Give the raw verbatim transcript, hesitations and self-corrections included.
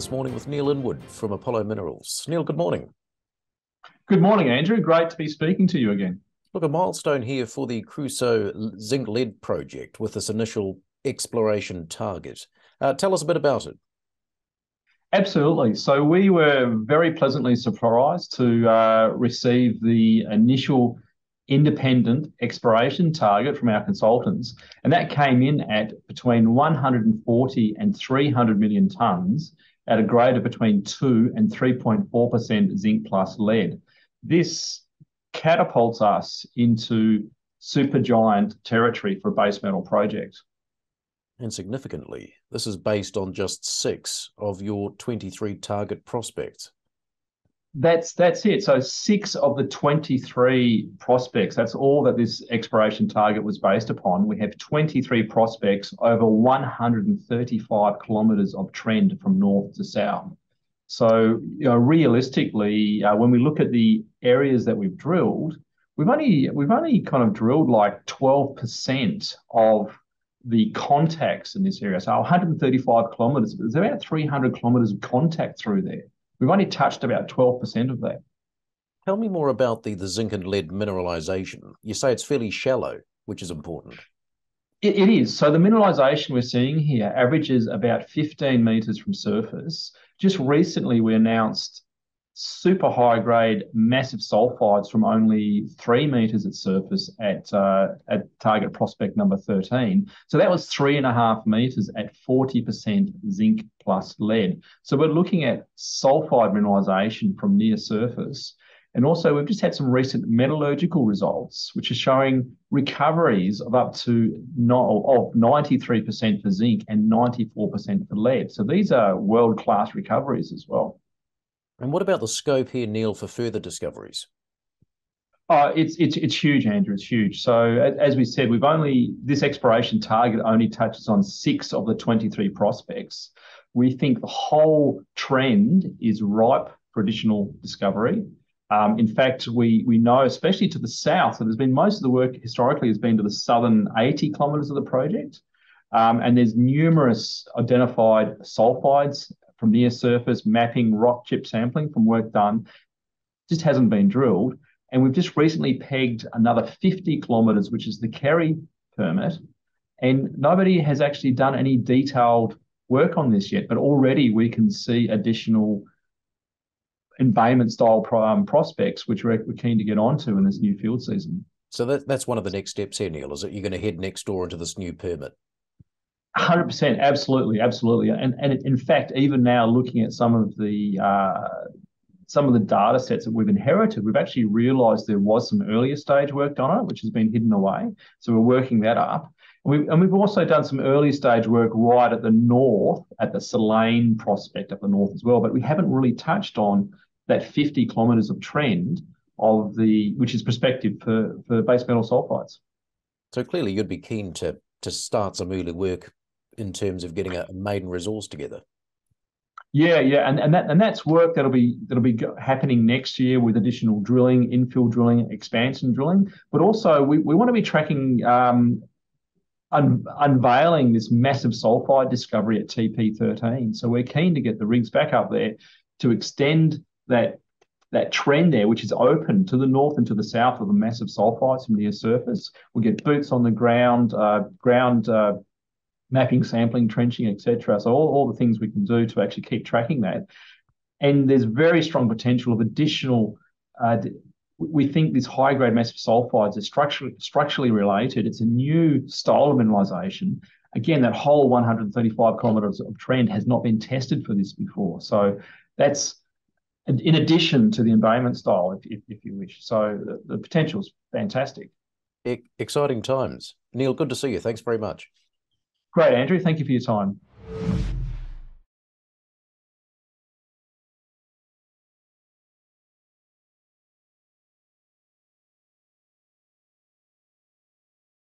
this morning with Neil Inwood from Apollo Minerals. Neil, good morning. Good morning, Andrew. Great to be speaking to you again. Look, a milestone here for the Kroussou Zinc-Lead Project with this initial exploration target. Uh, tell us a bit about it. Absolutely. So we were very pleasantly surprised to uh, receive the initial independent exploration target from our consultants, and that came in at between one hundred forty and three hundred million tonnes at a grade of between two and three point four percent zinc plus lead. This catapults us into supergiant territory for a base metal project. And significantly, this is based on just six of your twenty-three target prospects. That's that's it. So six of the twenty-three prospects, that's all that this exploration target was based upon. We have twenty-three prospects over one hundred thirty-five kilometres of trend from north to south. So, you know, realistically, uh, when we look at the areas that we've drilled, we've only we've only kind of drilled like twelve percent of the contacts in this area. So one hundred thirty-five kilometres, there's about three hundred kilometres of contact through there. We've only touched about twelve percent of that. Tell me more about the, the zinc and lead mineralisation. You say it's fairly shallow, which is important. It, it is. So the mineralisation we're seeing here averages about fifteen metres from surface. Just recently, we announced super high grade massive sulfides from only three metres at surface at uh, at target prospect number thirteen. So that was three and a half metres at forty percent zinc plus lead. So we're looking at sulfide mineralisation from near surface. And also we've just had some recent metallurgical results, which are showing recoveries of up to no, of ninety-three percent for zinc and ninety-four percent for lead. So these are world-class recoveries as well. And what about the scope here, Neil, for further discoveries? Uh, it's it's it's huge, Andrew. It's huge. So as we said, we've only this exploration target only touches on six of the twenty-three prospects. We think the whole trend is ripe for additional discovery. Um, in fact, we we know, especially to the south, that there's been most of the work historically has been to the southern eighty kilometres of the project, um, and there's numerous identified sulfides from near surface mapping, rock chip sampling from work done, just hasn't been drilled. And we've just recently pegged another fifty kilometres, which is the Kerry permit. And nobody has actually done any detailed work on this yet, but already we can see additional embayment style um, prospects, which we're, we're keen to get onto in this new field season. So that, that's one of the next steps here, Neil, is that you're going to head next door into this new permit? one hundred percent, absolutely, absolutely. And, and in fact, even now looking at some of the uh, some of the data sets that we've inherited, we've actually realised there was some earlier stage work on it, which has been hidden away. So we're working that up. And we've, and we've also done some early stage work right at the north, at the Selene prospect up the north as well. But we haven't really touched on that fifty kilometres of trend of the, which is prospective for, for base metal sulfides. So clearly you'd be keen to, to start some early work in terms of getting a maiden resource together. Yeah, yeah, and and that and that's work that'll be that'll be happening next year with additional drilling, infill drilling, expansion drilling. But also we, we want to be tracking um, un, unveiling this massive sulfide discovery at T P thirteen. So we're keen to get the rigs back up there to extend that that trend there, which is open to the north and to the south of the massive sulfides from near surface. We'll get boots on the ground, uh, ground. Uh, mapping, sampling, trenching, et cetera. So all, all the things we can do to actually keep tracking that. And there's very strong potential of additional, uh, we think this high-grade massive sulfides is structurally, structurally related. It's a new style of mineralisation. Again, that whole one hundred thirty-five kilometres of trend has not been tested for this before. So that's in addition to the embayment style, if, if, if you wish. So the, the potential is fantastic. Exciting times. Neil, good to see you. Thanks very much. Great, Andrew. Thank you for your time.